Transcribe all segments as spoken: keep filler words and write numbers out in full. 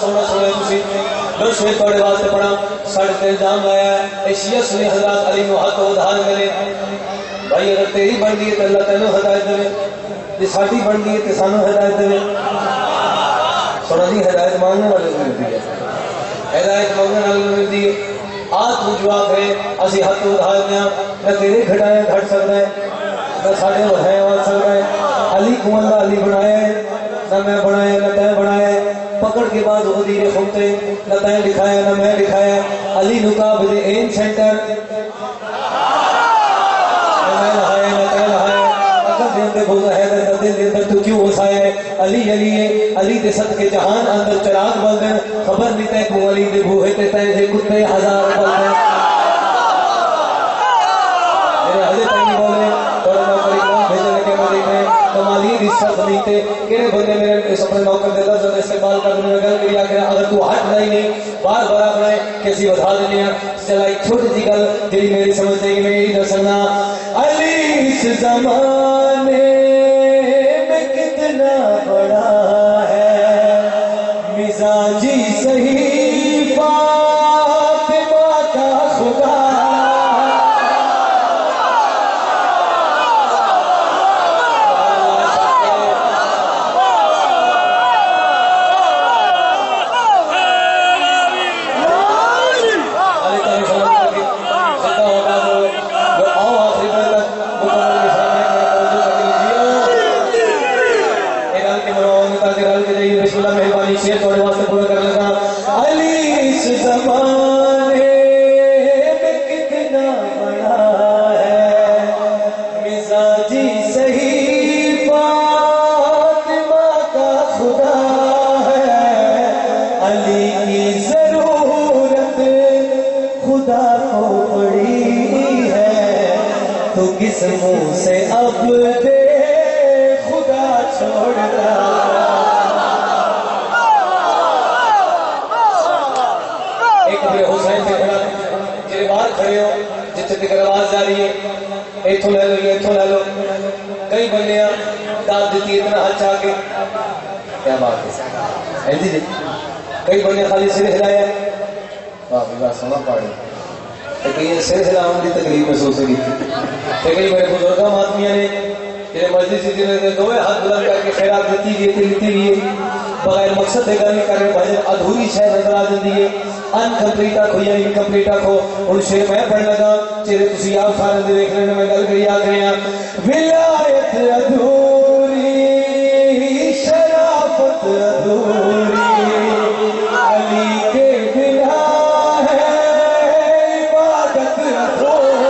سونا سونا تسی میں شیر توڑے واسطے پڑھا ساڑھے تے الزام لایا ہے ایشیا سنے حضرات علی نو حق ادھار کرے بھائی اگر تیری بن گئی تو اللہ تینوں ہدایت دے جی ساڑھی بن گئی تو سانو ہدایت دے سونا جی ہدایت مانگنے والے کو ملتی ہے ہدایت مانگنے والے کو ملتی ہے آج تو جواب ہے اسی حق ادھار دیا نہ تیرے گھٹائیں گھٹ سکتا ہے نہ ساڑھے بڑھائیں آن سکتا ہے علی کو اللہ علی بنایا ہے نہ میں بنایا نہ تین بنایا ہے پکڑ کے بعد غدیر خمتے نہ تین لکھایا نہ میں لکھایا علی نقاب دے این سینٹر نہ میں لہایا نہ تین لہایا اگر دین دے بھوزا ہے در دل دے اندر تو کیوں غصایا ہے علی علی ہے علی دے صدقے جہان اندر چراغ بلدن خبر نہیں تے کو علی دے بوہے تے تین سے کتے ہزار بلدن میرے حضرت نہیں بولے اور میں پریقرام بھیجنے کے مدد میں کمالی دی شرط نہیں تے کہنے بندے میرے اس اپنے نوکر دے لفظ استعمال کر دنے گل کریا کہ اگر تو ہٹ نہیں نہیں بار بار اپنے کسی بتا دینے ہیں چلائی چھوٹی سی گل جی میری سمجھتے ہیں میری دسنا علی اس زمانے میں کتنا بڑا ہے مزاجی صحیح فاطمہ کا خدا شیر توڑے واسطے پورا کر لگا علی اس زمانے میں کتنا بڑا ہے مزاجی صحیح فاطمہ کا خدا ہے علی کی ضرورت خدا کو پڑی ہے تو کس منہ سے اب دے خدا چھوڑتا حسین سے کھڑا جنہیں باہر کھڑے ہو جتنے تک آواز جاری ہے ایتھوں لے لو ایتھوں لے لو کئی بندیاں داد دیتی اتنا ہاتھ چاہ کے کیا بات ہے ایسی جی کئی بندے خالی سر ہلایا واہ بھی بات سونا پاڑے لیکن سر ہلاؤں کی تکلیف محسوس ہوئی کئی بڑے بزرگاں ماتمیاں نے جنہیں مسجد سے جنہیں دوئے ہاتھ بلند کر کے خیرات دیتی گئی تھی لیتی گئی بغیر مقصد دے گل کرنے بھائی ادھوری شے نظر آ جاتی ہے ان کمپلیٹا کھو یا ان کمپلیٹا کھو ان شیر میں پڑھ لگا چہرے تسی آپ سارے دے دیکھ لینے میں گل کری آ گئے ہیں ولایت ادھوری شرافت ادھوری علی کے بنا ہے عبادت ادھوری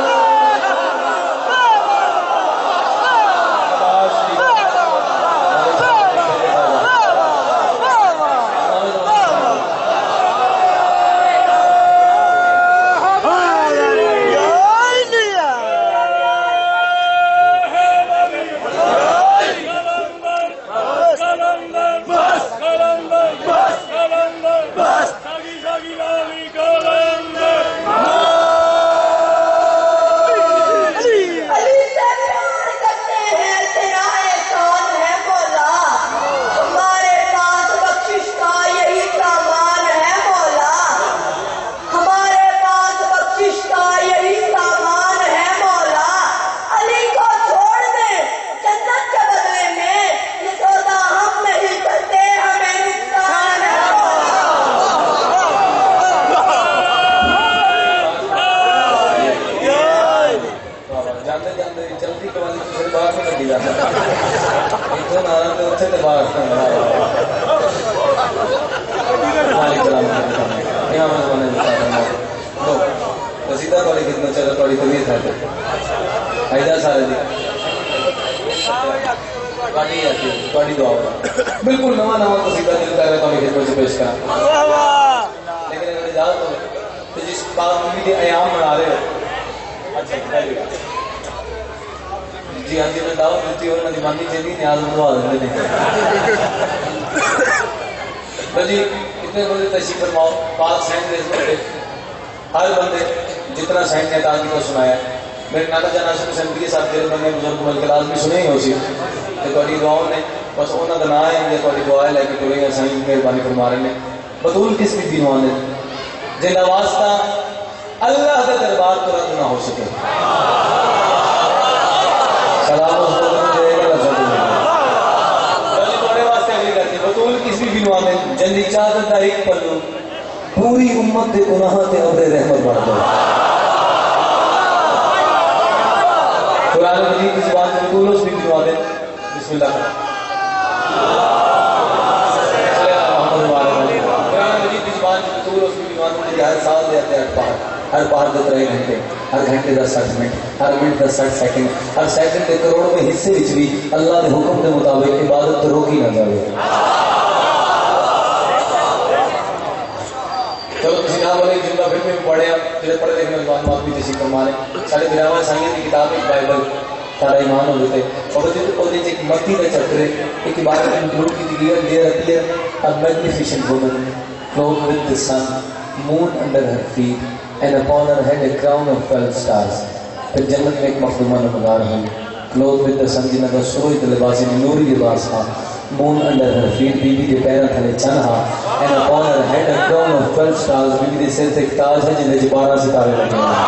بالکل نواں نواں قصیدہ دل کر رہا تھا خدمت سے پیش کرا لیکن اگر اجازت ہو تو جس پابندی کے ایام منا رہے ہو اچھا جی ہاں جی میں دعوت دیتی ہوں انہوں نے چاہیے نیاز منوا دیں جی اتنے بندے تشریف فرماؤ پاک سائن دے بندے ہر بندے جتنا سائن نے تعلیم کو سنایا میرے نانا جانا شروع سے کے ساتھ جیل بندے بزرگ ملک لازمی سنے ہی ہو سی تو تھوڑی دعاؤں نے بس انہوں کا نام ہے یا تھوڑی دعا لے کے ٹورے ہیں سائیں مہربانی فرما رہے ہیں بطول کس بھی دینوان ہے جن واسطہ اللہ کا دربار تو رد نہ ہو سکے سلام بطول کس بھی دینوان ہے جن چادر کا ایک پلو پوری امت کے گناہ تے ابر رحمت بڑھ دو قرآن مجید کی زبان سے بطول اس بھی دینوان ہے بسم اللہ ہر سال دیتے ہیں ہر پہاڑ دے ترے گھنٹے ہر گھنٹے دس سٹھ منٹ ہر منٹ دس سٹھ سیکنڈ ہر سیکنڈ کے کروڑوں میں حصے وچ بھی اللہ کے حکم کے مطابق عبادت تو روکی نہ جائے چلو کسی نام والے جملہ پھر میں پڑھے جڑے پڑھے لکھے نوجوان بات بھی تشریف فرما لیں سارے براہمن سائیں کی کتاب ایک بائبل سارا ایمان ہو جاتے اور وہ ایک مٹی کا چکر ہے ایک عبادت انکلوڈ کی گئی ہے دیر آتی ہے a magnificent woman clothed with the sun moon under her feet and upon her head a crown of twelve stars پھر جنت میں ایک مخدومہ نمودار ہوئی clothed with the sun جنہ کا سروج لباس یعنی نوری لباس تھا moon under her feet بیوی کے پیروں تھلے چن ہا and upon her head a crown of twelve stars بیوی کے سر تے ایک تاج ہے جن وچ بارہ ستارے لگے ہیں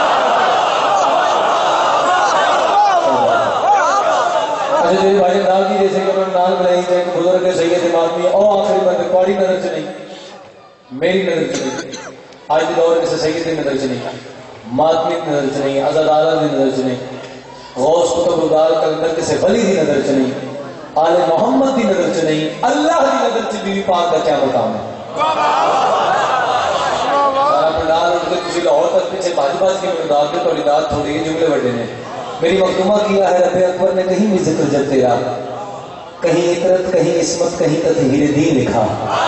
اچھا جی بھائی نام کی جیسے کہ انہوں نے نام بنائی تھے کہ بزرگ سید امام بھی او آخری بندے پاڑی نظر چ نہیں میری نظر چ نہیں آج کے دور میں سے سید کی نظر چ نہیں ماتمی کی نظر چ نہیں عزت اعلیٰ کی نظر چ نہیں غوث قطب الدار کلندر کسی ولی کی نظر چ نہیں آل محمد کی نظر چ نہیں اللہ کی نظر چ بیوی پاک کا کیا مقام ہے سارا پنڈال اٹھ کے کسی لاہور تک پیچھے باج باج کے مرداد کے توڑی داد تھوڑی جملے بڑے نے میری مخدومہ کیا ہے رب اکبر نے کہیں بھی ذکر جب تیرا کہیں اطرت کہیں عصمت کہیں تطہیر دین لکھا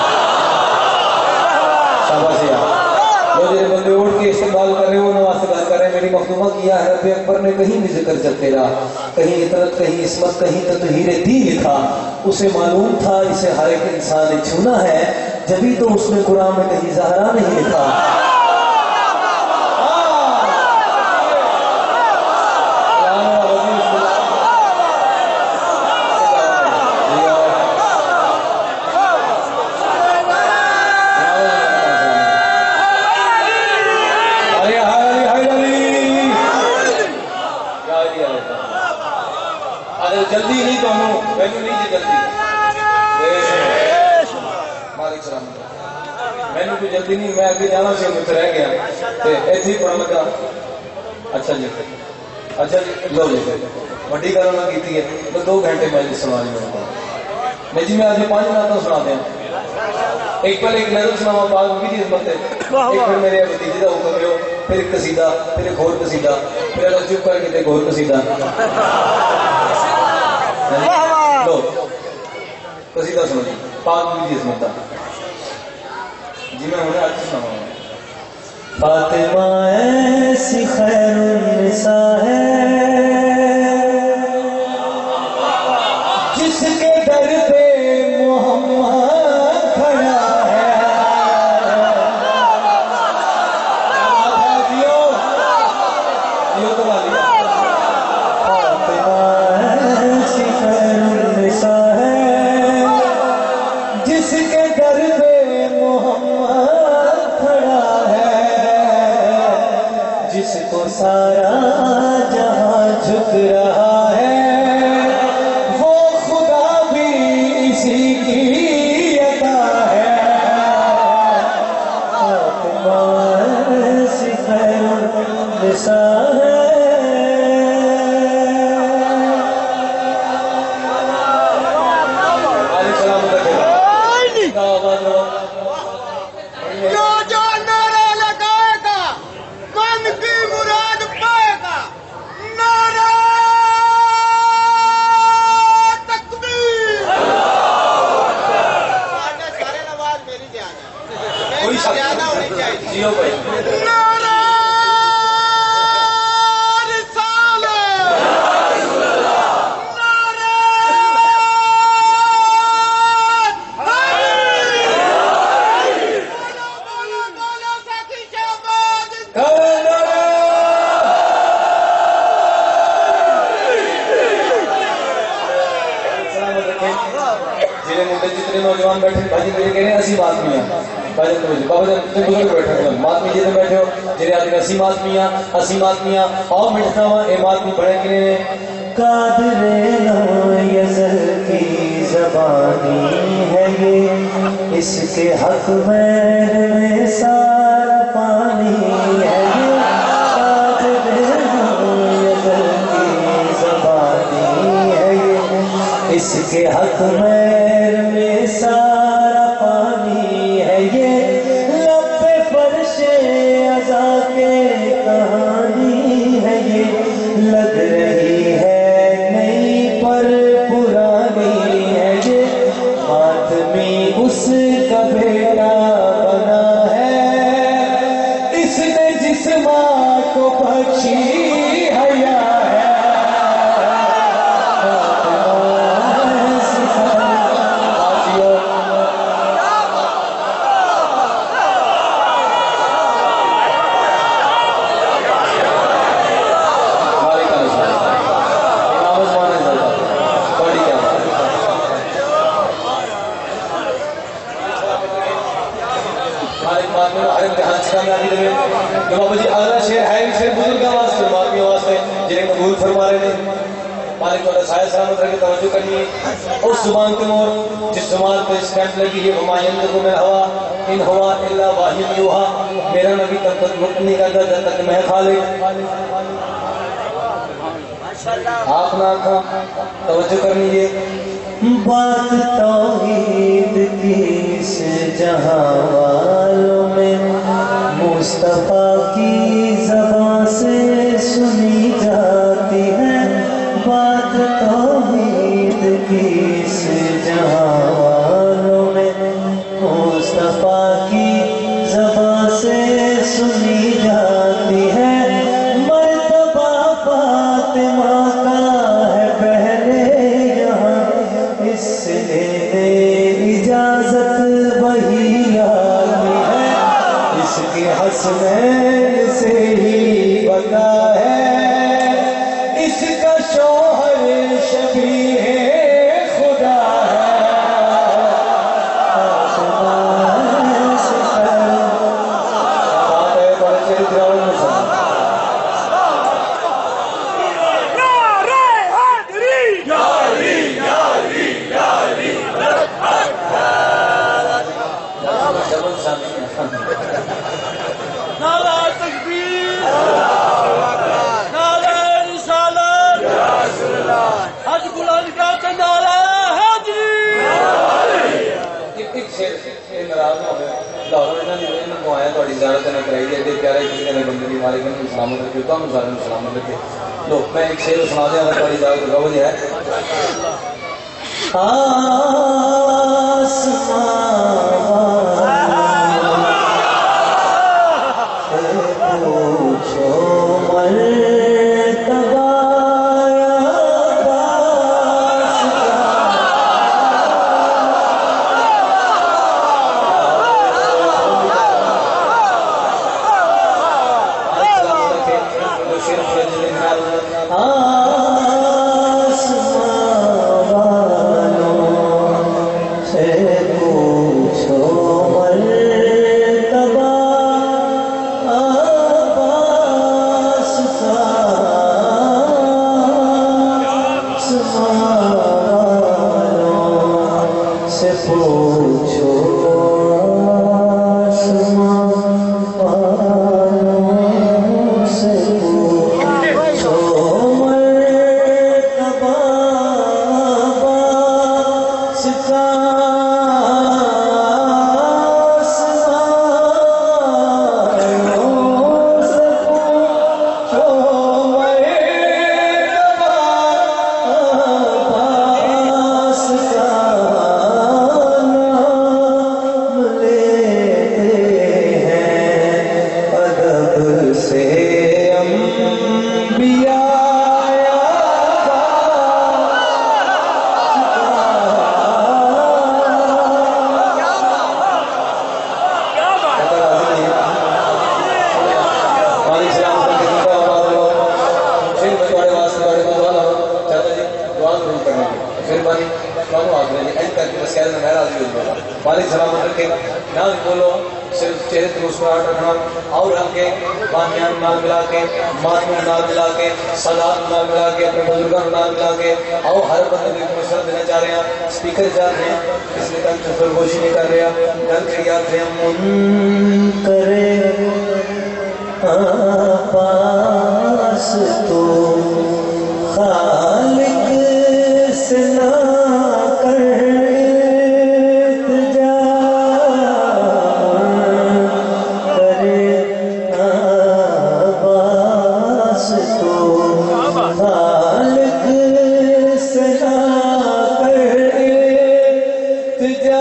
شاباش یار وہ جو بندے اٹھ کے استقبال کر رہے ہیں وہ نواز کر رہے ہیں میری مخدومہ کیا ہے رب اکبر نے کہیں بھی ذکر جب تیرا کہیں اطرت کہیں عصمت کہیں تطہیر دین لکھا اسے معلوم تھا اسے ہر ایک انسان نے چھونا ہے جبھی تو اس نے قرآن میں کہیں زہرا نہیں لکھا جلدی نہیں تو میں نہیں جی جلدی مالک سلام میں کوئی جلدی نہیں میں اگے جانا سی مجھ رہ گیا ایسے ہی پڑھا لگا اچھا جی اچھا جی لو جی وڈی گل انہوں نے کی ہے میں دو گھنٹے میں سنا رہی ہوں میں جی میں آج پانچ نعتیں سنا دیا ایک پہلے ایک نظر سناوا پاک کی دی عظمت ہے ایک پھر میرے بھتیجے کا حکم ہے پھر ایک قصیدہ پھر ایک اور قصیدہ پھر الگ چپ کر کے ایک اور قصیدہ لو قصیدہ سنو جی پاک بھی جی عظمت جی میں انہیں آج سنا ہوں فاطمہ ایسی خیر النساء ہے جس کے در پہ محمد کھڑا ہے جیو جیو تو والی سارا جہاں جھک رہا ہے وہ خدا بھی اسی کی عطا ہے فاطمہ ایسی خیر النساء ہے علیہ السلام جیو بھائی نوجوان بیٹھے بھائی میرے کہہ رہے ہیں اسی ماتمی ہیں بھائی بابا جان تم بزرگ بیٹھے ہیں ماتمی جی بیٹھے ہو جنہیں آدمی اسی ماتمیاں اسی ماتمیاں اور مٹھنا ہوا اے ماتمی پڑھے کہ نہیں قادر نو یزل کی زبانی ہے یہ اس کے حق میں سارا پانی ہے یہ قادر نو یزل کی زبانی ہے یہ اس کے حق میں سارا پانی ہے یہ لب پہ فرش ازا کے کہانی ہے یہ لگ رہی ہے پر پرانی ہے یہ ماتمی اس کا بیٹا بنا ہے اس نے جس ماں کو بخشی حیا ہے بابا جی آنا شیر ہے شیر بزرگ واسطے ماتمی واسطے جنہیں قبول فرما رہے ہیں مالک والا سایہ سلامت رکھے توجہ کرنی ہے اس زبان کے مور جس زبان پہ اسٹیمپ لگی ہے ومائن کو میں ہوا ان ہوا الا واحد یوہا میرا نبی تب تک رک نہیں کرتا جب تک میں خالق آپ نہ آنکھا توجہ کرنی ہے بات توحید کی اس جہاں والوں میں مصطفیٰ کی زبان سے سنی جاتی ہے بات توحید کی اس جہاں والوں میں مصطفیٰ کی زبان سے سنی جاتی ہے مرتبہ فاطمہ کا ہے پہلے یہاں اس نے اجازت وہی آئی ہے اس کے حسنین سے ہی بتا ہے اس کا شوہر شبیہ خدا ہے آسمان سے نعرہ تکبیر نعرہ رسالت حج بلند کا نعرہ حاضری ایک شیر یہ ناراض ہو گئے لاہور انہوں نے انہوں کو آیا تھوڑی زیارت نے کرائی ہے دے پیارے کسی نے بندے بھی مالک نے سلامت رکھے تو ہم سارے سلامت رکھے لو میں ایک شیر سنا دیا اگر تھوڑی زیارت کا وجہ ہے مالک سلامت رکھے نہ بولو صرف چہرے تے مسکراہٹ رکھنا اور رکھ کے بامیان نال ملا کے ماتموں نال ملا کے سادات نال ملا کے اپنے بزرگوں نال ملا کے آؤ ہر بندے کو مشورہ دینا چاہ رہے ہیں اسپیکر جا رہے ہیں اس لیے تک چفر گوشی نہیں کر رہے ہیں گل کری آتے ہیں منکر پاس تو خالق سے نہ کر التجا کرے پاس تو خالق سے نہ کر التجا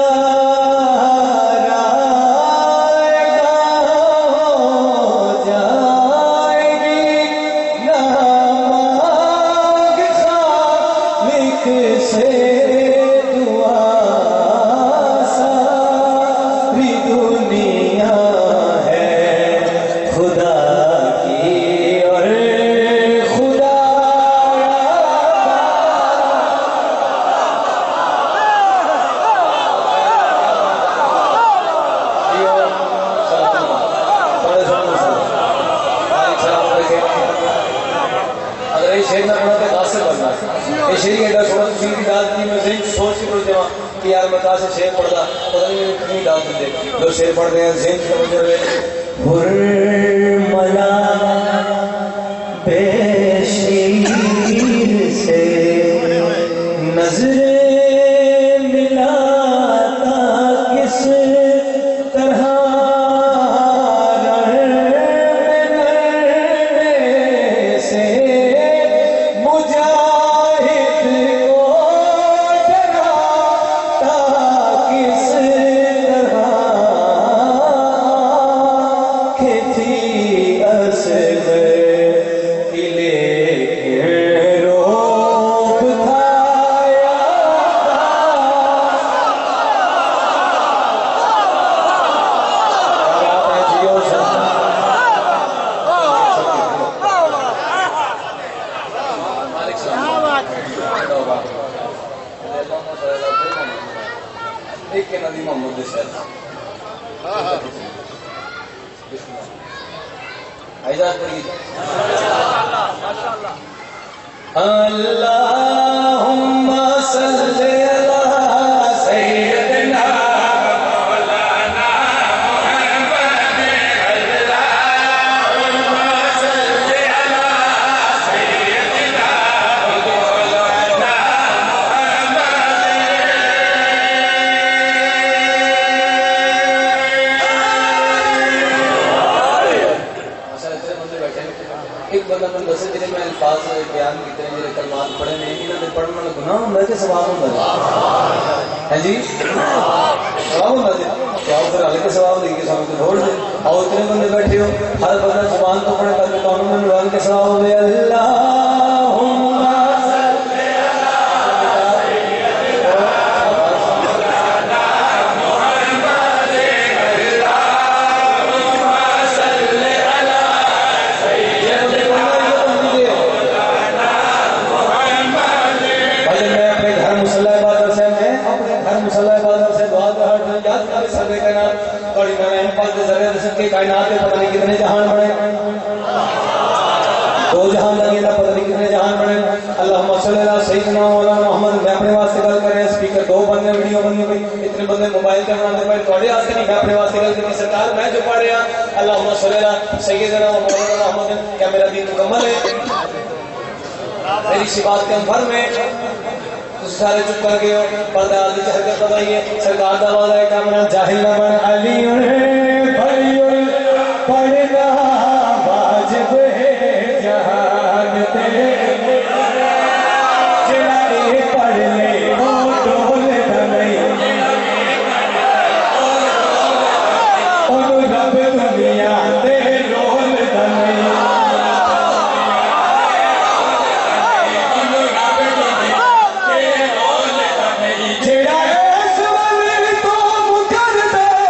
شیر پڑھ رہے ہیں ذہن سے سمجھ رہے ہر ملا بے شیر سے نظریں ملاتا کس طرح سے مجاہد کو ڈراتا کس اللہم صلی اللہ سیدنا مولانا محمد اللہم صلی اللہ سیدنا مولانا محمد ایک بندہ من دسے جنہیں میں الفاظ بیان کیتے ہیں جنہیں کلمات پڑھے میں انہوں نے پڑھنے والا گناہ ہوں میں کہ ثواب ہوں ہے جی ثواب ہوں جی کیا پھر حالے کے ثواب نہیں کہ سامنے بھوڑ دے اور اتنے بندے بیٹھے ہو ہر بندہ زبان تو پڑھے کر کے کانوں میں نوان کے ثواب ہوئے اللہم کائنات میں پتہ نہیں کتنے جہان بڑے دو جہان لگے نا پتہ نہیں کتنے جہان بڑے اللہم صلی اللہ سیدنا مولانا محمد میں اپنے واسطے گل کر رہے ہیں اسپیکر دو بندے ویڈیو بنی ہوئی اتنے بندے موبائل کے بنانے پڑے تھوڑے واسطے نہیں میں اپنے واسطے گل کرنی سرکار میں جو پڑھ رہا اللہم صلی اللہ سیدنا مولانا محمد کیا میرا دین مکمل ہے میری سی بات کے انفر میں سارے چپ کر گئے ہو پردہ آدھی حرکت بتائیے سرکار دا وعدہ ہے کامنا جاہل نہ بن علی پڑھنا واجب ہے جہان تے جڑے پڑھ لے وہ ڈول نہیں انہوں رب دنیا تے رول نہیں جڑا اس ول تو مکر دے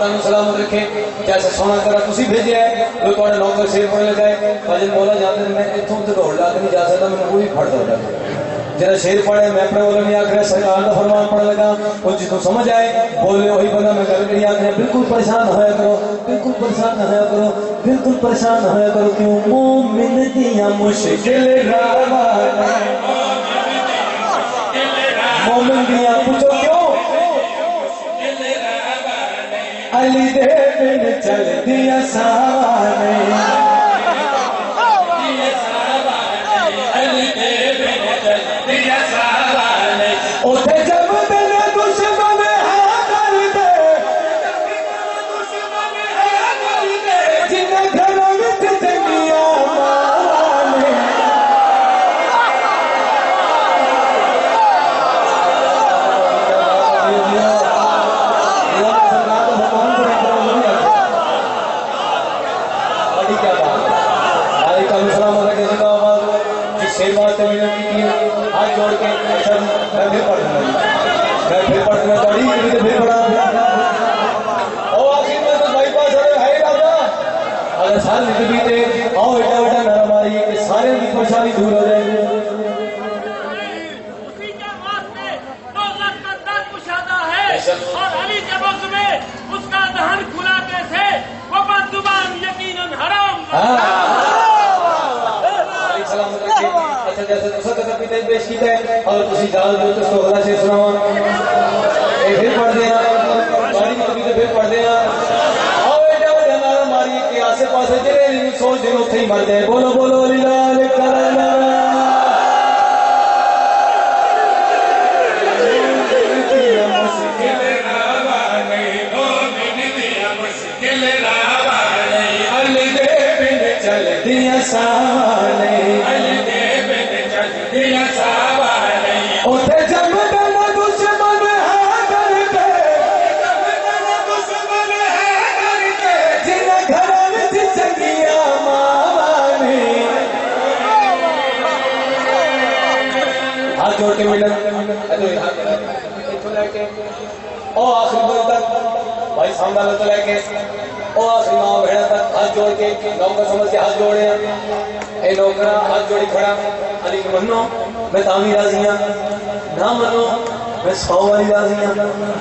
تمہیں سلامت رکھے جیسے سونا کرا تسی بھیجے ہے جو تھوڑے نوکر شیر پڑھنے لگائے فاجل مولا جانتے ہیں میں اتوں تو دوڑ لا کے نہیں جا سکتا میں پوری پھڑ دو جرا شیر پڑھے میں اپنے بولے نہیں آخر سرکار کا فرمان پڑھنے لگا وہ جتوں سمجھ آئے بولے وہی بندہ میں گل کری آخر بالکل پریشان ہویا کرو بالکل پریشان نہ ہویا کرو بالکل پریشان نہ ہویا کرو کیوں مومن دیاں مشکل راواں مومن دیاں پوچھو کیوں علی دے بن چل دیا سانے علی دے بن چل دیا سانے اوتھے جب دل دشمن ہے کر دے دشمن ہے کر دے جن گھروں وچ جنگیاں مانے ہاتھ جوڑ کے میں پھر پڑھ دوں میں پھر پڑھ میں توڑی پھر پڑھا او آخر میں تو بھائی پاس ہے دادا اگر سال نکل بھی تھے آؤ بیٹا بیٹا نرم آ رہی ہے کہ سارے کی پریشانی دور ہو جائے اسی کے واسطے دولت کا در کشادہ ہے اور علی کے وقت میں اس کا دہن کھلاتے تھے وہ بد زبان یقیناً حرام سلامت رکھے اچھا جیسے دوسرا قدر پیتے پیش کیتا ہے اور تسی جال دو تو سوہرہ سے سناواں اے پھر پڑھ دیا باری کی کبھی پھر پڑھ دیا آؤ ایڈا بڑا نارا ماری کہ آسے پاسے جرے نہیں سوچ دن اتھے ہی مر جائے بولو بولو للہ کرنا چل دیا سانے اوتھے جب دل دشمن ہے کر دے دشمن ہے کر دے جن گھراں وچ چنگیاں ماواں نے ہاتھ جوڑ کے ملن اتھوں لے کے او آخری دن تک بھائی سامنے تو لے کے او آخری ماں بہن تک ہاتھ جوڑ کے نوکر سمجھ کے ہاتھ جوڑے اے نوکرا ہاتھ جوڑی کھڑا علی منو میں تامی راضی ہوں نہ منو میں سو والی راضی ہوں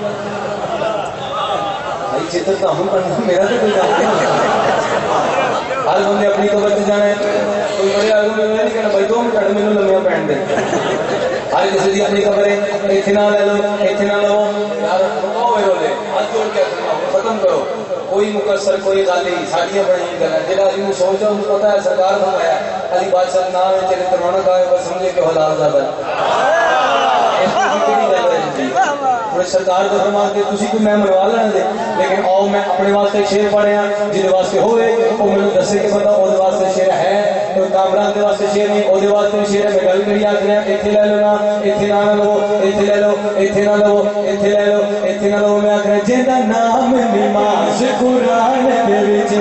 بھائی چتر تو ہم کرنا میرا تو کوئی کام نہیں ہر بندے اپنی قبر سے جانا ہے کوئی بڑے آگوں میں نہیں کہنا بھائی دو منٹ اڑ مینوں لمیاں پہن دے ہر کسی دی اپنی قبر ہے ایتھے نہ لے لو ایتھے نہ لو یار او ہوئے بولے ہاتھ جوڑ کے ختم کرو کوئی مقصر کوئی غالی ساڑیاں بڑی گلا جڑا علی نے سوچا اس کو پتہ ہے سرکار فرمایا علی بادشاہ نام ہے چلے ترونک آئے بس سمجھے کہ حلال دا بن اس کی کیڑی گل ہے جی وہ سرکار کو فرما کے تسی کوئی میں منوا لینا دے لیکن آؤ میں اپنے واسطے شعر پڑھیا جے واسطے ہوے او مینوں دسے کہ بندہ اودے واسطے شعر ہے تو کامران دے واسطے شعر نہیں اودے واسطے شعر ہے میں گل کری آکھنا ایتھے لے لو نا ایتھے نہ لو ایتھے لے لو ایتھے نہ لو ایتھے لے لو ایتھے نہ لو میں آکھنا جیندا نام نماز قرآن دے وچ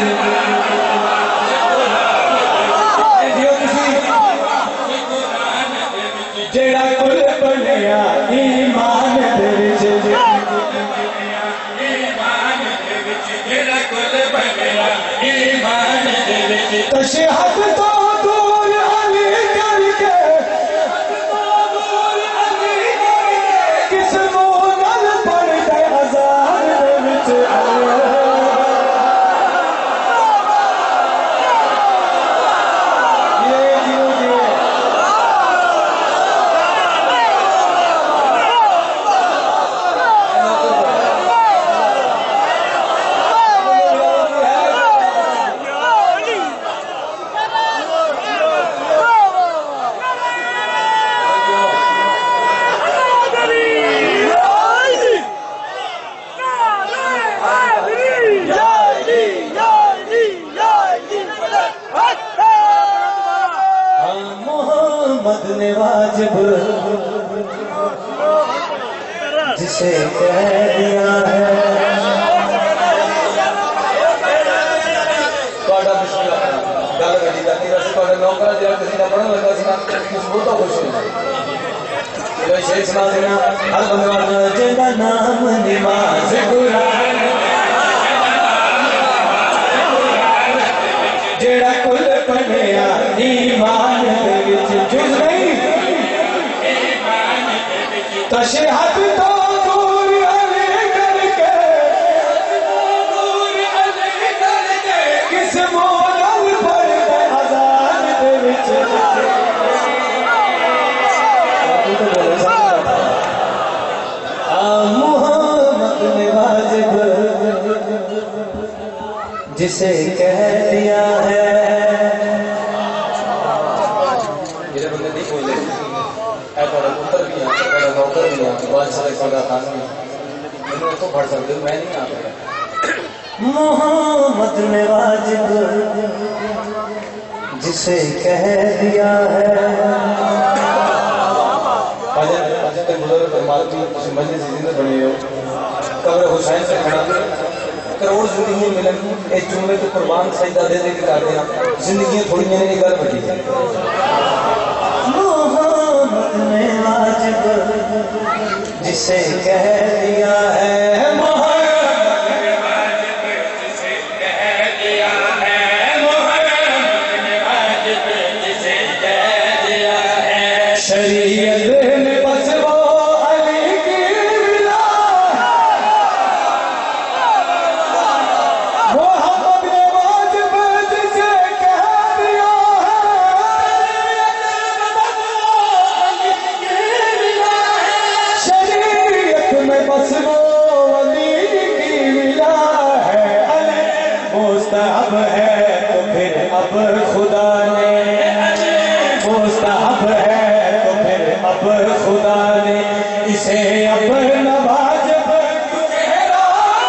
جیڑا کل بنیا ایمان دے وچ ایمان دے وچ جیڑا کل بنیا ایمان دے وچ تشہد تو دور علی کر کے کس نو نال پڑھ دے ہزار دے وچ نے واجب جسے کہہ دیا ہے تھوڑا بسم اللہ گل کری جاتی ویسے تھوڑے نوکر جا کسی کا پڑھن لگا سی نا اس بہت خوش ہوئی شیر سنا دینا ہر بندے والا جہاں نام نماز قرآن جسے کہہ دیا ہے میرے بندے نہیں بولے اے بڑا پتر بھی آ بڑا نوکر بھی آ بادشاہ کا بڑا خان بھی میں تو پڑھ سکتے ہوں میں نہیں آ رہا محمد نے واجب جسے کہہ دیا ہے بزرگ مجلس زندہ بنے ہو قبر حسین سے کھڑا کروڑ زندگیاں ملن اس جملے کو قربان سجدہ دے دے کے کرتے ہیں زندگیاں تھوڑی نہیں گل بڑی ہے محمد نے واجب جسے کہہ دیا ہے محمد نے واجب جسے کہہ دیا ہے محمد نے واجب جسے کہہ دیا ہے شریعت نے بس وہ علی کی ملا محمد نے واجب جسے کہہ دیا ہے شریعت میں بس وہ علی کی ملا ہے علی مستحب ہے تو پھر اب خدا نے مستحب ہے تو پھر اب خدا نے اسے اپنا واجب ٹھہرا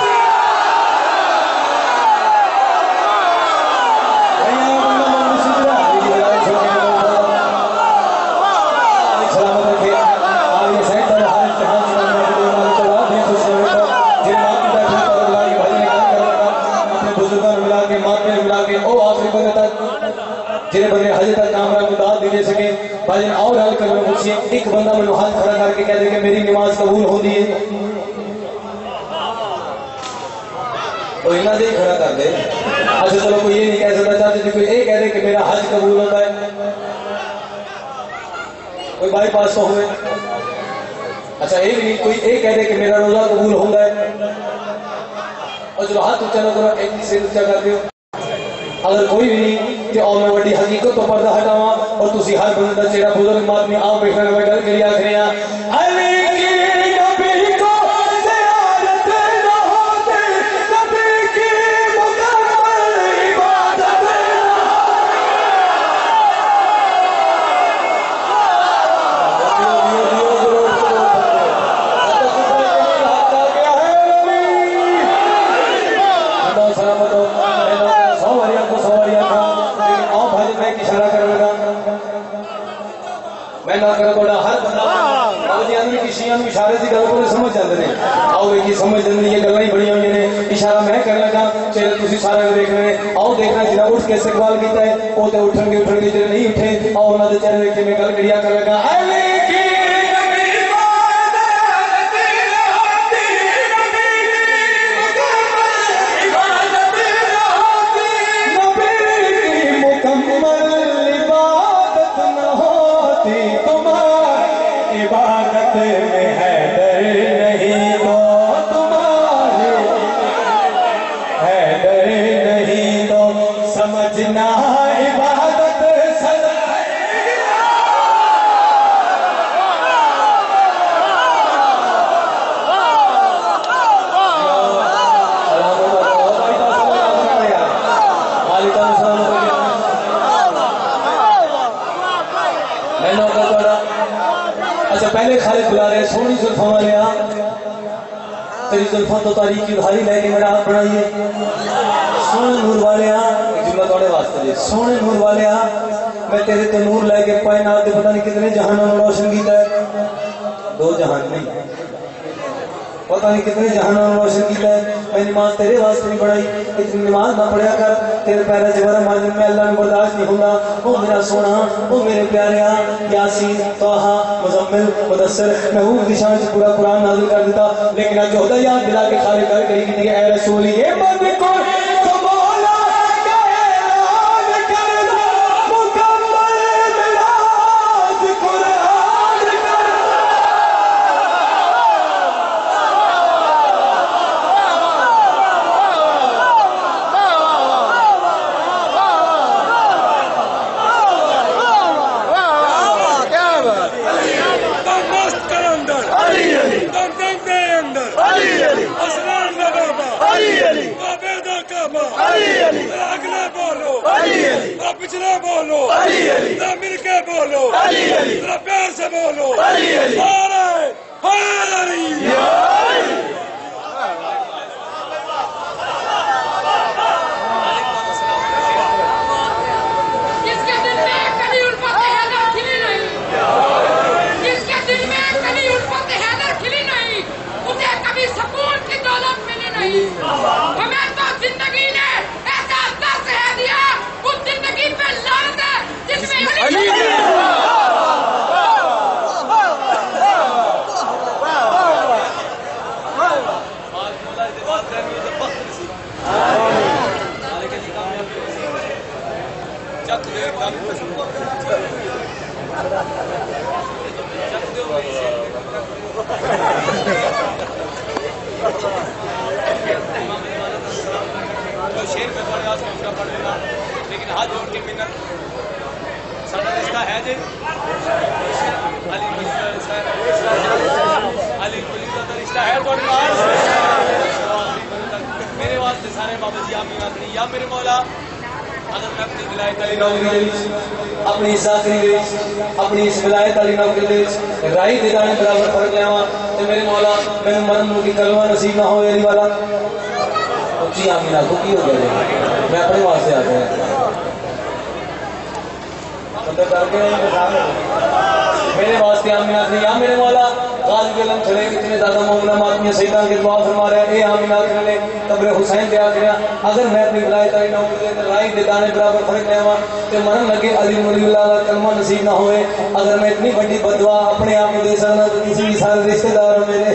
جنہیں بندے حج تک کامرہ کو داد دینے سکے بھائی آؤ ڈال کر میں پوچھئے ایک بندہ میں ہاتھ کھڑا کر کے کہہ دے کہ میری نماز قبول ہو دی ہے تو انہاں دے کھڑا کر دے اچھا چلو کوئی یہ نہیں کہہ سکتا چاہتے تھے کوئی یہ کہہ دے کہ میرا حج قبول ہوتا ہے کوئی بائی پاس تو ہوئے اچھا یہ بھی نہیں کوئی یہ کہہ دے کہ میرا روزہ قبول ہوتا ہے اور چلو ہاتھ اچھا نہ کرو ایک سے اچھا کر دیو اگر کوئی بھی نہیں کہ اور میں بڑی حقیقت تو پردہ ہٹاواں اور تسی ہر بندہ چہرہ بزرگ مات میں آؤ بیٹھنے میں گل کری آخری علی کی نبی کو زیارت نہ ہوتے نبی کی مکمل عبادت سلامت ہو سواریا کو سواریا تھا لیکن آؤ بھائی میں ایک اشارہ کر لگا میں نہ کر بڑا ہر بندہ جی کسی اشارے کی گل کو سمجھ جاتے ہیں آؤ یہ سمجھ جاتے یہ گلاں ہی بڑی ہوئی نے اشارہ میں کر لگا چلے تھی سارے دیکھ رہے ہیں آؤ دیکھنا جنہیں اٹھ کے استقبال کیتا ہے وہ تو اٹھن گے اٹھن گے جنہیں نہیں اٹھے آؤ انہوں نے چہرے دیکھ کے میں گل کریا کر لگا عبادت میں حیدر نہیں تو تمہاری حیدر نہیں تو سمجھنا عبادت سزا اچھا پہلے خالد بلا رہے سونی زلفاں والے آ تیری زلفاں تو تاریخ کی ادھاری لے کے میرا ہاتھ بڑھائیے سونے نور والے آ ایک جملہ تھوڑے واسطے دے سونے نور والے آ میں تیرے تے نور لے کے پائے نہ آتے پتہ نہیں کتنے جہانوں میں روشن کیتا ہے دو جہان نہیں پتہ نہیں کتنے جہانوں میں روشن کیتا ہے میں نماز تیرے واسطے نہیں پڑھائی اتنی نماز نہ پڑھیا کر تیرے پیرا جبرا ماجن میں اللہ میں برداشت نہیں ہوگا وہ میرا سونا وہ میرے پیارے یاسین طٰہٰ مزمل مدثر محبوب کی شان سے پورا قرآن نازل کر دیتا لیکن آج جوہدہ یاد دلا کے خالی کر کری کی اے رسول یہ بند کو علی علی علی علی مل کے بولو علی علی ذرا پیار سے بولو علی علی نعرہ حیدری جس کے دل میں کبھی الفت حیدر کھلی نہیں جس کے دل میں کبھی الفت حیدر کھلی نہیں اسے کبھی سکون کی دولت ملی نہیں ہمیں تو زندگی نے ایسا درس ہے دیا اس زندگی پہ لعنت ہے جس میں علی شیر میں پڑھا اس کا پڑھ لینا لیکن ہاتھ جوڑ کے منت سارا رشتہ ہے جی علی ولی علی ولی کا رشتہ ہے تو میرے واسطے سارے بابا جی آمین آخری یا میرے مولا اگر میں اپنی ولایت علی نوکری اپنی اس آخری اپنی اس ولایت علی نوکری رائی دے دانے برابر پڑھ گیا ہوں تو میرے مولا میں مرن کی کلمہ نصیب نہ ہو علی والا اچھی آمین آخو کی ہو گیا میں اپنے واسطے آ گیا میرے واسطے آمین آخری یا میرے مولا غازی علم چھڑے کتنے زیادہ مومنہ ماتمیاں سیدان کے دعا فرما رہے ہیں اے آمین آخری نے قبر حسین دے آخری اگر میں اپنی ولایت علی نوکری رائی دے دانے برابر فرق لے ہوا تو مرن لگے علی ولی اللہ کا کلمہ نصیب نہ ہوئے اگر میں اتنی بڑی بدعا اپنے آپ کو دے سکنا تو کسی سارے رشتہ دار میرے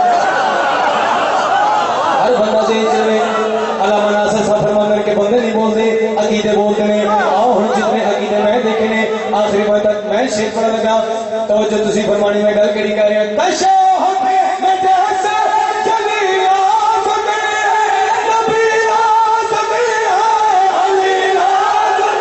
ہر بندہ سے چلے اللہ مناصر صاحب فرمان کے بندے نہیں بولتے عقیدے بولتے ہیں آؤ ہن جتنے عقیدے میں دیکھے نے آخری بار تک میں شیر پڑھا لگا توجہ تسی فرمانی میں گل کیڑی کہہ رہے ہیں تشہد میں جیسے چلی آزم نبی آزم علی آزم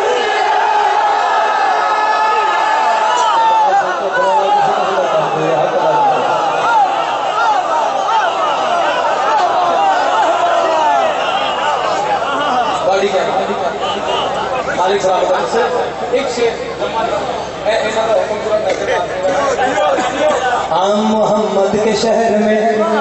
مالک صاحب سے ایک شیر ہم محمد کے شہر میں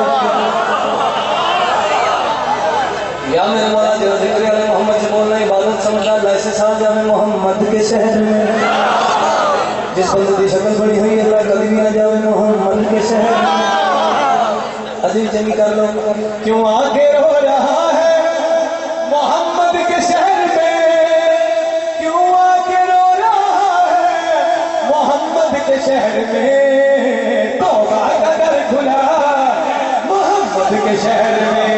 یا میرے مولا جو ذکر علی محمد سے بولنا عبادت سمجھنا اللہ سے ساتھ جا میں محمد کے شہر میں جس بندے کی شکل بڑی ہوئی اللہ کبھی بھی نہ جاوے محمد کے شہر میں عزیز چنگی کر لو کیوں آگے رو رہا ہے محمد کے شہر میں کیوں آگے رو رہا ہے محمد کے شہر میں توبہ کا در کھلا محمد کے شہر میں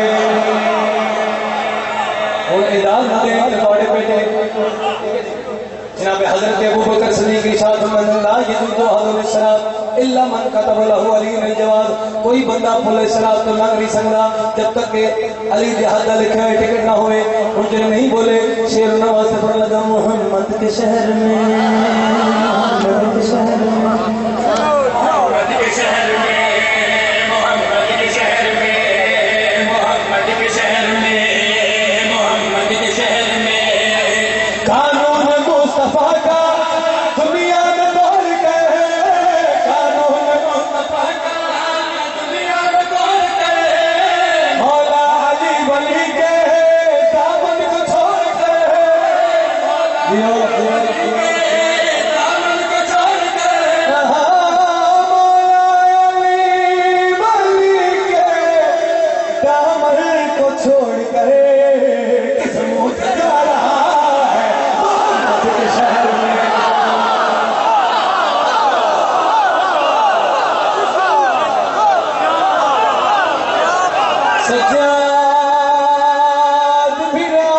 اور اعلان دیں بڑے بیٹے جناب حضرت ابو بکر صدیق ارشاد فرماتے لا یذو حضور الصراط الا من كتب له علی الجواز کوئی بندہ پل الصراط تو لنگ نہیں سکتا جب تک کہ علی جہاد لکھا ہے ٹکٹ نہ ہوئے ان جو نہیں بولے شیر نواز سے پڑھ لگا محمد کے شہر میں محمد کے شہر میں محمد کے شہر میں محمد کے شہر میں محمد کے شہر میں محمد کے شہر میں قانون مصطفیٰ کا دنیا میں دور گئے قانون مصطفیٰ کا دنیا میں دور گئے مولا علی ولی کے دامن کو چھوڑ گئے مولا علی کے دامن کو چھوڑ گئے مولا علی ولی کے دامن کو چھوڑ گئے کس منہ سے جا رہا ہے محمد کے شہر میں سجاد بھرا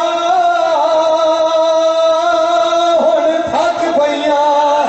ہن تھک پئیاں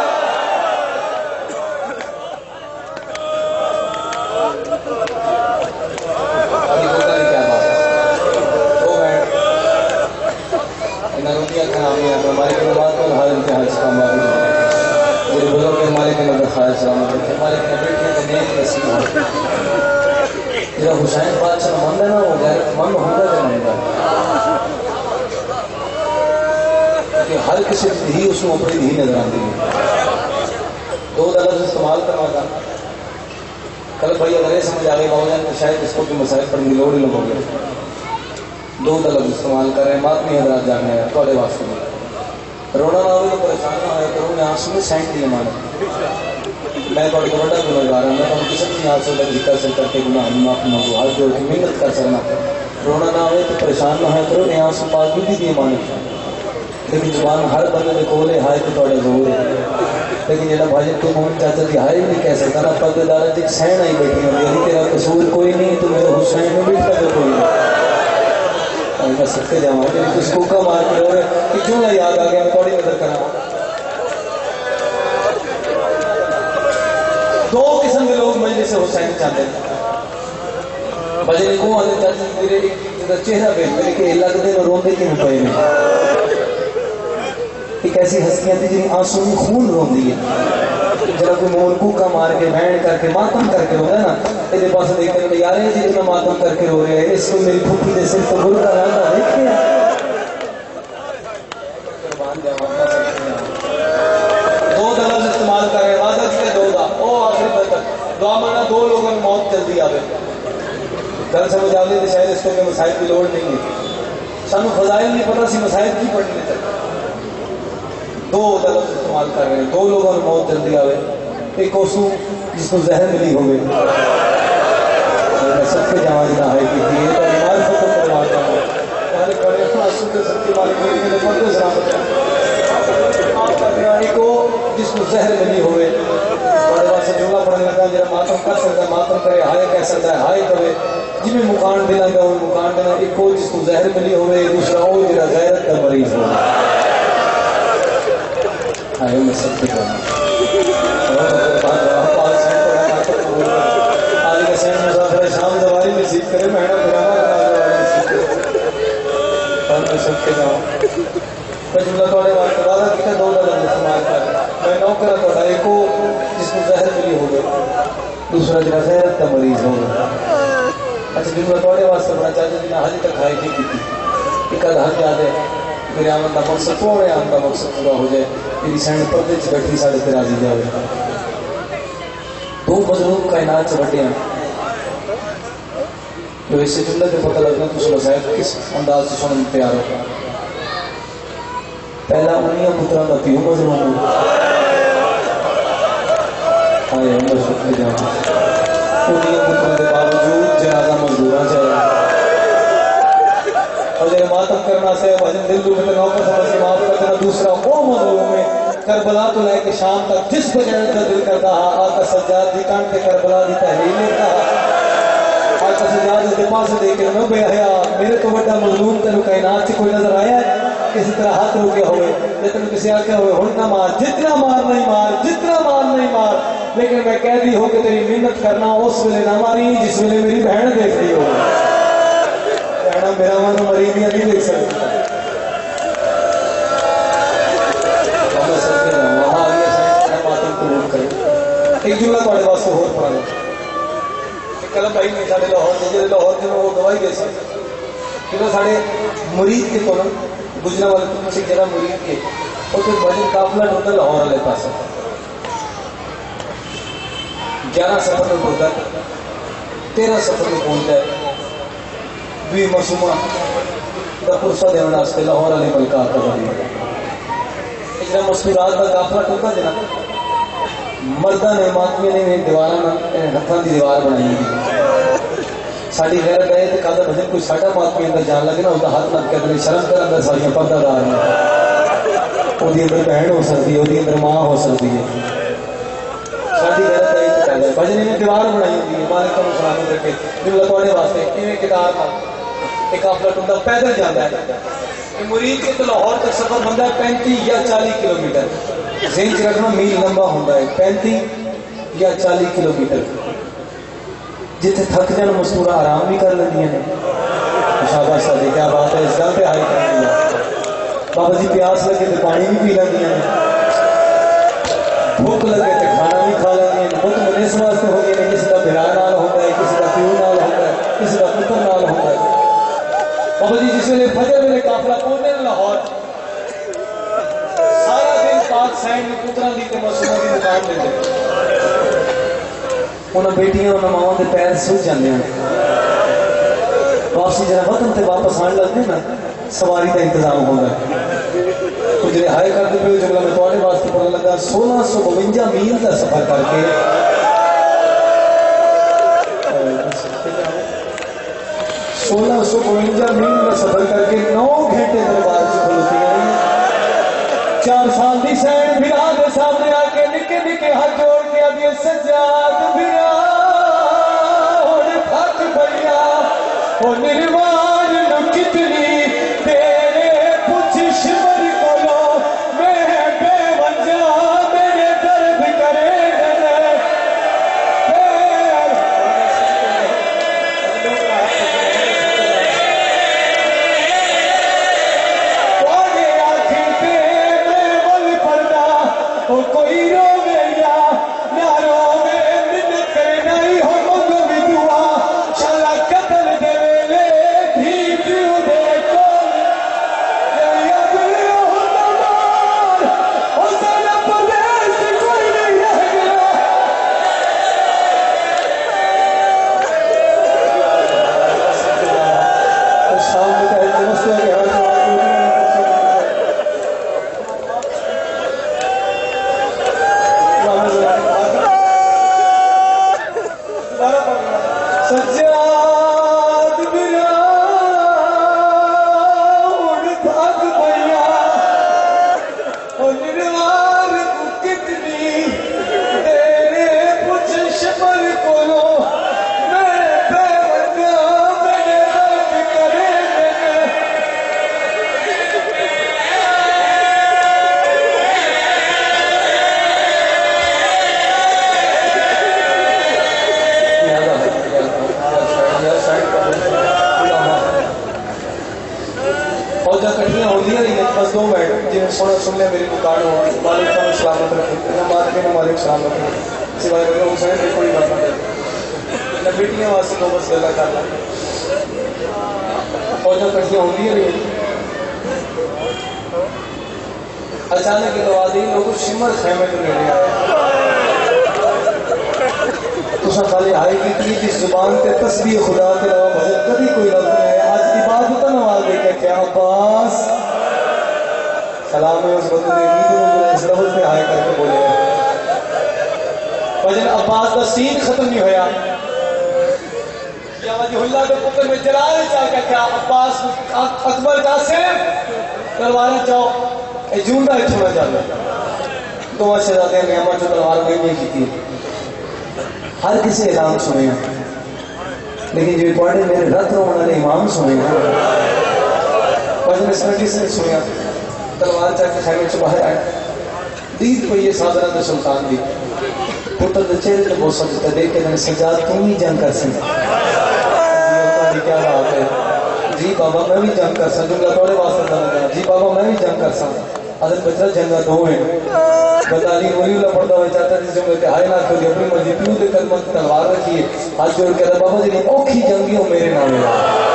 حسین بادشاہ من نا وہ غیرت من ہوگا کہ نہیں ہوگا کہ ہر کسی ہی اس کو اپنی دھی نظر آتی ہے. دو لفظ استعمال کرنا تھا. کل بھائی اگر یہ سمجھ آ گئی بابا جان تو شاید اس کو بھی مسائل پڑھنے کی لوڑ ہی لگو گے. دو لفظ استعمال کر رہے ہیں ماتمی حضرات جاننے ہیں تھوڑے واسطے میں رونا نہ ہو تو پریشان نہ ہو کروں میں آنسو میں سینٹ نہیں مانا میں تھوڑے کو بڑا گنہگار ہوں میں کسی بھی حال سے ذکر سے کر کے گناہ معافی مانگو ہاتھ جوڑ کے محنت کر سکنا رونا نہ ہوئے تو پریشان نہ ہو کرو میں آنسو پاک بھی دی مانے لیکن زبان ہر بندے نے کھولے ہائے تو تھوڑے زور ہے لیکن جہاں بھائی تو محمد چاچا کی ہائے نہیں کہہ سکتا نا پردے دار ایک سہن آئی بیٹھی ہوتی ہے تیرا قصور کوئی نہیں تو میرے حسین میں بیٹھتا جو کوئی نہیں میں سکتے جاؤں کہ کس کو کا مار کے رہے کہ کیوں نہ یاد آ گیا میں تھوڑی مدد کرا دو قسم کے لوگ مجلس سے حسین چاہتے ہیں بجے کو آتے چاچا میرے چہرہ پہ میرے کہ لگتے میں روندے کیوں پے میں ایک ایسی ہستیاں تھی جن آنسو میں خون روندی ہے جب کوئی مول کوکا مار کے بہن کر کے ماتم کر کے روتا ہے نا یہ پاس دیکھ کر یار ہے جی اتنا ماتم کر کے رو رہے ہیں اس کو میری پھوپھی دے سر تو گل کا رہتا دیکھے دو لفظ استعمال کر رہے ہیں وعدہ کیا دو دا او آخری تک دعا مانا دو لوگوں میں موت جلدی آوے گل سمجھ آ گئی تو شاید اس کو کہ مسائل کی لوڑ نہیں ہے سانو فضائل نہیں پتا سی مسائل کی پڑھنے تک دو لفظ استعمال کر رہے ہیں دو لوگوں میں موت جلدی آوے ایک اوسو جس کو زہر ملی ہوگی سب کے جہاں جنا ہے کہ یہ تو بیمار ختم کرواتا ہوں پہلے کرے آنسو کے سب کے مالک میری میں پڑھتے سلامت ایک جس کو زہر ملی ہوئے بڑے واسطے جملہ پڑھنے لگا جرا ماتم کر سکتا ہے ماتم کرے ہائے کہہ سکتا ہے ہائے کرے جی میں مکان دینا گا وہ مکان دینا ایک جس کو زہر ملی ہوئے دوسرا وہ جرا غیرت کا مریض ہو آئے میں سب کے کرنا آج کے سین مسافر شام دواری میں سیکھ کرے مہنگا پرانا میں سب کے جاؤں میں جملہ توڑے وقت وعدہ کیا دو لفظ استعمال کر میں نوکر توڑا ایک کو جس کو زہر ملی ہو گئے دوسرا جنہ غیرت کا مریض ہو گئے اچھا جملہ توڑے واسطے بڑا چاہتے جنہ حج تک کھائی نہیں کی تھی ایک آدھ حج یاد ہے میرے آمد کا مقصد تھوڑے آمد کا مقصد پورا ہو جائے میری سینڈ پردے چ بیٹھی ساڑھے تیرازی جاوے دو مظلوم کائنات سے بٹے ہیں جو اس سے جملہ کے پتہ لگنا تو اس مسائل کس انداز سے سننے تیار ہوگا پہلا انہیں پترہ کا پیو مظلوم ہو آئے عمر شکر جانا انہیں پترہ کے باوجود جنازہ مزدورہ چاہے اور جنہیں ماتم کرنا سے وجن دل دو میں نوکر سمجھ کے معاف کرنا دوسرا وہ مظلوم ہے کربلا تو لے کے شام تک جس بجانت کا دل کرتا آقا سجاد دی کان کے کربلا دی تحلیل لیتا آقا سجاد دے پاس دے کے میں بے حیا میرے تو بڑا مظلوم تینو کائنات سے کوئی نظر آیا ہے کسی طرح ہاتھ روکے ہوئے جتنے کسی آکے ہوئے ہننا مار جتنا مار نہیں مار جتنا مار نہیں مار لیکن میں کہہ دی ہو کہ تیری محنت کرنا اس ویلے نہ ماری جس ویلے میری بہن دیکھ رہی ہو بہنا میرا من مریضیاں نہیں دیکھ سکتا ایک جملہ تھوڑے واسطے ہور پڑھا لو کلم بھائی نے سارے لاہور دے جڑے لاہور دے وہ گواہی دے سکتے کیونکہ سارے مرید کے کولوں گجرا والے تو پیچھے جگہ مرید کے اور پھر بجن قافلہ ٹوٹل لاہور والے پاس گیارہ سفر میں پہنچتا ہے تیرہ سفر میں پہنچتا ہے بھی معصومہ کا پرسہ دینے واسطے لاہور والے ملکات کا بڑی اجرا مستورات کا قافلہ ٹوٹا دینا مردہ نے ماتمیہ نے دیوارہ ہتھاں دی دیوار بنائی دی ساڑھی غیر گئے تھے کہا تھا کوئی ساڑھا ماتمیہ اندر جان لگے نا اس کا ہاتھ نہ کہتے ہیں شرم کر اندر ساڑھیاں پردہ دار ہیں وہ دی اندر بہن ہو سکتی ہے وہ دی اندر ماں ہو سکتی ہے ساڑھی غیر گئے تھے کہا جائے بجنے نے دیوار بنائی دی مالک کا مسلمان کر کے جملہ توڑے واسطے ایویں کتاب ایک قافلہ ٹوٹا پیدل جاتا ہے مرید کے تو لاہور تک سفر بندہ ہے پینتی یا چالی کلومیٹر ذہن چ رکھنا میل لمبا ہوتا ہے پینتی یا چالی کلو میٹر جتنے تھک جان مستورہ آرام بھی کر لینی ہیں شاباش سادے کیا بات ہے اس گل پہ آئی کر دیا بابا جی پیاس لگے تو پانی بھی پی لینی ہیں بھوک لگے تو کھانا بھی کھا لینی ہیں بہت منیس واسطے ہو گئے کسی کا بھرا نال ہوتا ہے کسی کا پیو نال ہوتا ہے کسی کا پتر نال ہوتا ہے بابا جی جس ویلے فجر ویلے قافلہ پہنچے نا لاہور پاک سائن نے پترا دی تے مسلمہ دی مقام دے دے انہاں بیٹیاں انہاں ماں دے پیر سوج جاندے ہیں واپسی جنہ وطن تے واپس آن لگتے نا سواری کا انتظام ہوگا کچھ رہائی کرتے پہ جگہ میں توڑے واسطے پڑھنے لگا سولہ سو بونجا میل کا سفر کر کے سولہ سو بونجا میل کا سفر کر کے نو گھنٹے دربار سے کھلوتی آئی چار سال دی سین بھرا دے سامنے آ کے نکے نکے ہاتھ جوڑ کے ابھی سجاد بھرا اور پھٹ بھیا اور نروان نو کتنی تیرے پوچھ شمر کولو میں بے وجہ میرے درد کرے گئے آگے آخر پہ میں ول پڑا وہ کوئی رو گیا نہ رو میں منت کرنا ہی ہو منگو بھی دعا شالا قتل دے لے بھی دیو دے کو یا دل ہو تمار ہو سالا پردیس کوئی نہیں رہ گیا شام میں کہتے مسئلہ کے ہاتھ سجاد بنا اڑ بھاگ پیا اور نروان کو کتنی تیرے پوچھ شمر کولو میں بے وجہ میرے درد کرے گئے فوجاں کٹھیاں ہوتی ہیں لیکن بس دو منٹ جنہیں سونا سن لیا میری مکان ہو مالک صاحب سلامت رکھے مات کے مالک سلامت رکھے سوائے کرے حسین بھی کوئی بات نہ نہ بیٹیاں واسطے دو بس گلا کر لیں فوجاں کٹھیاں ہوتی ہیں لیکن اچانک ایک آواز آئی لوگوں شمر خیمے تو نیڑے آئے تساں خالی آئے کی جس زبان تے تسبیح خدا کے علاوہ بھجن کبھی کوئی لفظ نہیں ہے آج کی بات ہوتا نواز دے کہ کیا عباس سلام ہے اس بندے نے عید میں اس لفظ پہ آئے کر کے بولے بھجن عباس کا سین ختم نہیں ہویا یا وجہ اللہ کے پتر میں جلال چاہ کہ کیا عباس اکبر قاسم تلواریں چاہو اے جونڈا اتھوڑا جانا دو شہزادے ہیں ہمارے جو تلوار میں نہیں کی تھی ہر کسی اعلان سنے ہیں لیکن جو پڑھے میرے رت رو انہوں نے امام سنے ہیں وجن اس میں کس نے سنے ہیں تلوار چاہ کے خیمے سے باہر آئے دید پہ یہ صادرہ دے سلطان دی پتر دے چہرے تے بہت سکتا دیکھ کے سجاد تم ہی جنگ کر سکتا جی کیا بات ہے جی بابا میں بھی جنگ کر سکتا جنگا توڑے واسطہ دانا جی بابا میں بھی جنگ کر سکتا حضرت بچہ جنگا دو ہیں بتالی ولی اللہ پڑھتا ہوئے چاہتا ہے جس جنگا کہ ہائے نہ کھولی اپنی مرضی پیو دے کلمت تلوار رکھیے آج جوڑ کہتا بابا جی نہیں اوکھی جنگی ہو میرے نام ہے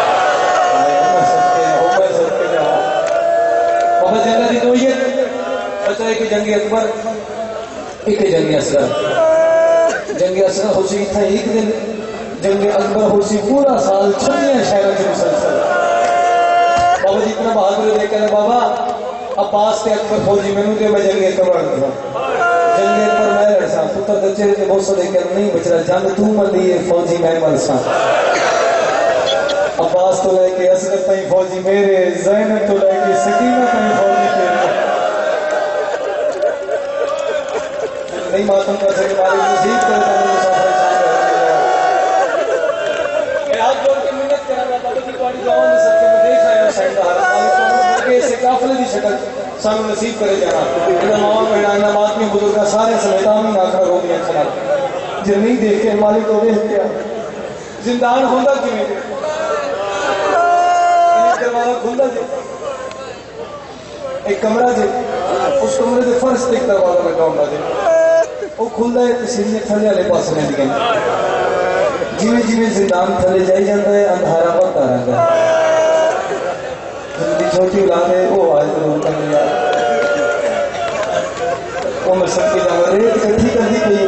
بابا جنگا دی نویت بچہ ایک جنگی اکبر ایک جنگی اصغر جنگی اصغر خوشی تھا ایک دن جنگی اکبر خوشی پورا سال چھوٹیاں شہروں سے مسلسل بابا جی اتنا بہادر دے کہنے بابا عباس تے اکبر فوجی میں نوں تے میں جنگی اکبر لڑتا جنگی اکبر میں لڑسا پتر دچے تے بہت سو دے کہنے نہیں بچرا جنگ تو مندی ہے فوجی میں مرسا عباس تو لے کے اصغر تائیں فوجی میرے زینب تو لے کے سکینہ تائیں فوجی تیرے نہیں ماتم کر سکے مالک نصیب کرے تو مسافر شان رہے ہاتھ جوڑ کے منت کرا بابا جی تواڈی دعاؤں نے سب کے میں دیکھ آیا شاید مالک کے سے قافلے دی شکل سانو نصیب کرے جانا انہاں ماں بہنا انہاں ماتمی بزرگاں سارے سمیت آمین آخر ہو گیا کھڑا جب نہیں دیکھ کے مالک کو دیکھ کے زندان ہوندا کیویں دروازہ کھلدا جی ایک کمرہ جی اس کمرے دے فرش تے دروازہ لگا ہوندا جی وہ کھلدا ہے تے سیڑھیاں تھلے والے پاسے میں لگے جویں جویں زندان تھلے جائی جاندا ہے اندھارا بڑھتا رہندا ہے جلدی چھوٹی اولاد ہے وہ آئے ضرور کرنے یار पर सबके जावा रेत इकट्ठी कर दी गई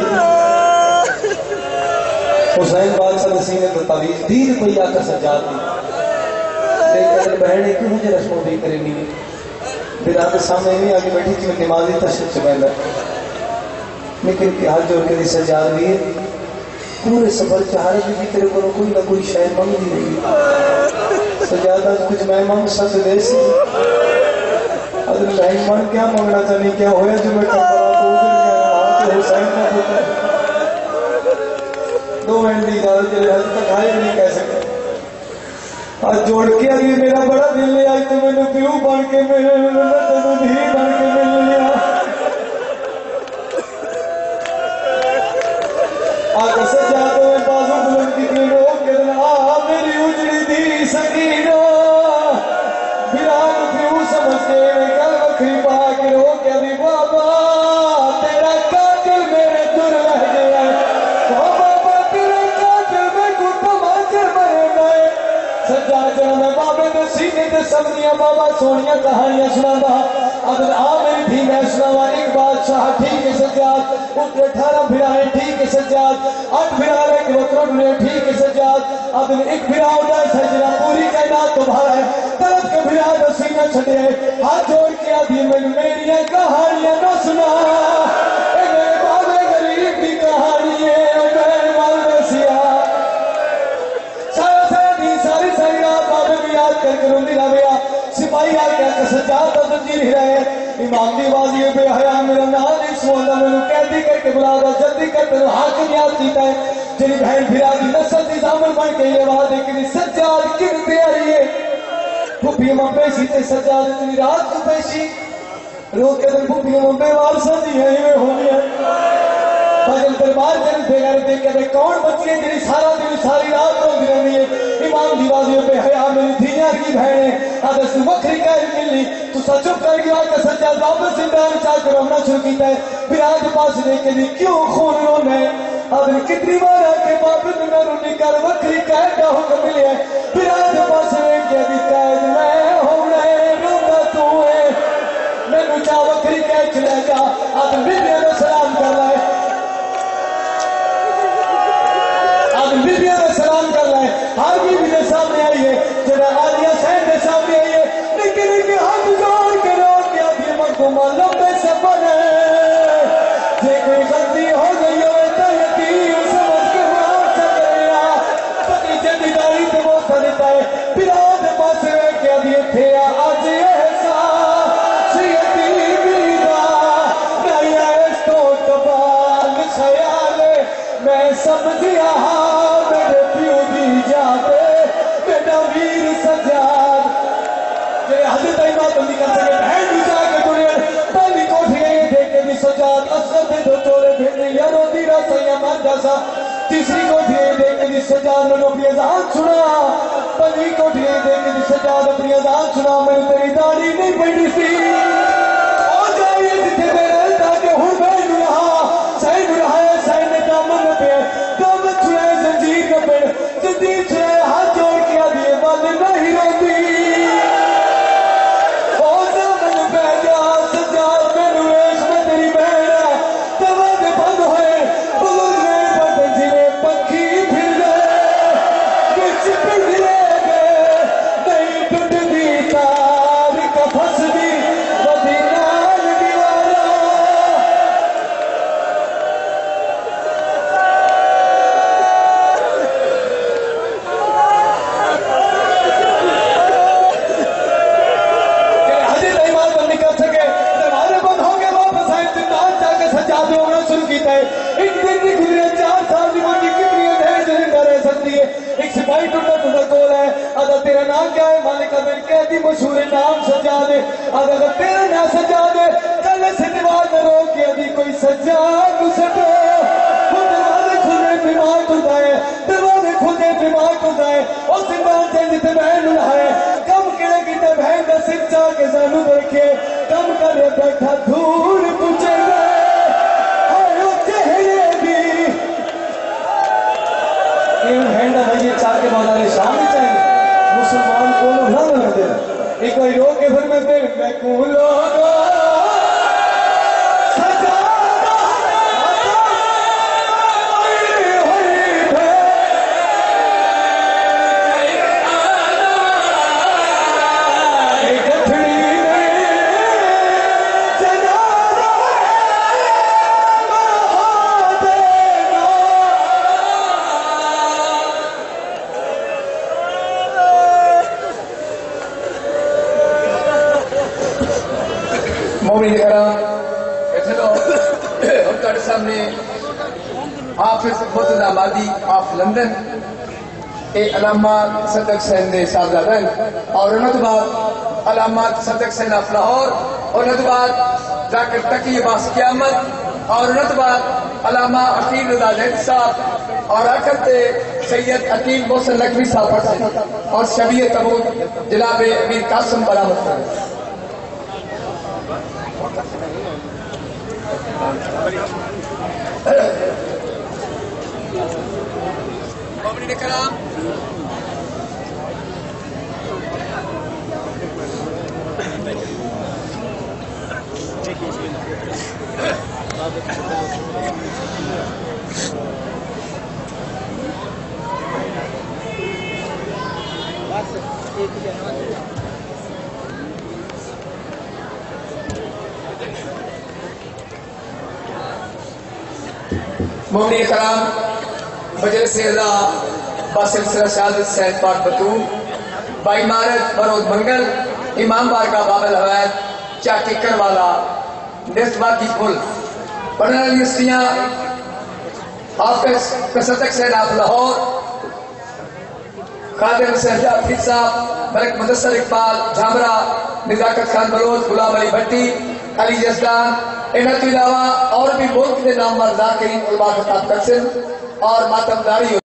हुसैन बादशाह नसीब ने तो तावीज दीन कोई आकर सजाद दी लेकिन बहन ने क्यों मुझे रस्मों भी करेनी है बिना के सामने नहीं आगे बैठी कि मैं नमाजी तशरीफ से पहला लेकिन के हाथ जोड़ के सजाद भी पूरे सफर चाह रहे भी तेरे को कोई ना कोई शायद मांग दी रही सजादा कुछ मैं मांग सकते दे सी अगर नहीं मन क्या मांगना चाहनी क्या होया जो मैं टपरा दो दिन के हुसैन का पुत्र दो मिनट की इजाजत है आज तक हाय नहीं कह सकते आज जोड़ के अभी मेरा बड़ा दिल है आज तो मैंने प्यू बन के मेरे तेनू धी बन के मिल लिया आगे सजा तो मैं बाजू बुलंद की गिरो के आ मेरी उजड़ी दी सकीनो विराट प्यू समझ के कल वखरी पा के रो के अभी बाबा तेरा कातिल मेरे दुर रह गया बाबा तेरा कातिल में गुट मार मरे गए सजा जरा मैं बाबे दे सीने ते सबनिया बाबा सोनिया कहानियां सुनावा अगर आ मेरी थी मैं सुनावा एक बादशाह ठीक है सज्जाद उतरे अठारह फिराए ठीक है सज्जाद आठ फिराए एक वक्र डुले ठीक है सज्जाद अब एक फिरा उड़ा सजना पूरी कायनात तुम्हारा है तरफ के फिरा दो सीना छड़े हाथ जोड़ के आदि मैंने मेरी कहानियां ना सुना ए मेरे बाबे गरीब की कहानी है मेरे माल बसिया सारा सारी सारी सारी रात बाबे भी याद करके रोंदी रहा सिपाही आ क्या सज्जाद तो जी नहीं रहे इमाम दी आवाज़ ये बेहया मेरा नाम नहीं सुनता मैंने कैदी करके बुला दो जल्दी कर तेरे हाकिम याद कीता है तेरी बहन फिरा दी नस्ल दी जामन बन के ये आवाज़ है कि सज्जाद किन तैयारी है फुफी मां पेशी ते सज्जाद इतनी रात को पेशी रोक के दिन फुफी मां बेवार सजी है ये होनी है भजन दरबार कर बेगर देख के कौन बच्ची है तेरी सारा दिन सारी रात रोंदी रहनी है इमाम दी आवाज़ ये बेहया मेरी धीया की बहन है आदर्श वखरी कह मिली तू सचो कर गया कि सच्चा वापस जिंदा विचार कर रोना शुरू किया है फिर आज पास देख के क्यों खून रोना है अब कितनी बार आके वापस बिना रोनी कर वखरी कैद का हुक्म मिले है फिर आज पास देख के भी कैद मैं होना है रोना तू है मैनू चा वखरी कैद चले जा अब बीबिया ने सलाम कर रहा है अब बीबिया ने सलाम कर रहा है हर बीबी के सामने आई है जरा आलिया सैन के सामने आई है लेकिन इनके हाथ जोड़ के रोक के अभी मखदूमा लंबे सफर है जे कोई गलती हो गई हो तो यकीन समझ के माफ करेगा पति जल्दी दाई तो वो देता है फिर आज पास रह के अभी थे आज एहसास यतीमीदा नहीं है तो कबाल ख्याल मैं समझिया मेरे प्यू दी जाते मेरा वीर सज्जाद हजरत इमाम बंदी कर सके बहन भी जाके दुनिया पहली कोठी गई देख के भी सजाद असर दे दो चोरे भेजने या रोती रात या मर जैसा तीसरी कोठी गई देख के भी सजाद ने अपनी अजान सुना पहली कोठी गई देख के भी सजाद अपनी अजान सुना मेरी तेरी दाढ़ी नहीं पड़ी सी और जाइए जिथे मेरे ताकि हूं बहन रहा सैन रहा है सैन ने दामन न पे दामन छुड़ाए जंजीर न पे जंजीर छुड़ाए हाथ जोड़ के आ दिए मन नहीं रोती मशहूर नाम सजा दे अगर तेरा ना सजा दे कल से दीवार में रोक के अभी कोई सजा सको दरवाजे खुले बीमार खुदा है दरवाजे खुले बीमार खुदा है और जिंदान चंद बहन है कम किड़े किते बहन का सिर चा के सानू देखे कम करे बैठा धूल पूछे चेहरे भी बहन का भाई चाह के बाजार शाम ही चाहिए मुसलमान को ना लड़ दे एक बार रो के फिर मैं फिर मैं कूलो सजा مومنین کرام اتنا ہم تھوڑے سامنے حافظ مرتضی آبادی آف لندن اے علامات صدق حسین دے صاحبزادہ اور انہوں نے بعد علامات صدق حسین آف لاہور اور انہوں نے بعد ذاکر تقی عباس قیامت اور انہوں نے بعد علامہ عقیل رضا زید صاحب اور آخر تے سید عقیل محسن نقوی صاحب پڑھتے اور شبیہ تبود جناب امیر قاسم برآمد کریں. مومنین کرام مومنین کرام مجلس اعلیٰ باسلسلہ شہادت سید پاک بطول بائی مارچ برود منگل امام بارگاہ باب الحوید چاکی کروالا نسباتی پل پڑھنے یونیورسٹیاں حافظ صدق حسین آف لاہور خادم حسین جعفری صاحب ملک مدثر اقبال جھامرا نزاکت خان بلوچ غلام علی بھٹی علی یزدان انہوں کے علاوہ اور بھی ملک کے نام ذاکرین علماء خطاب قسم اور ماتم داری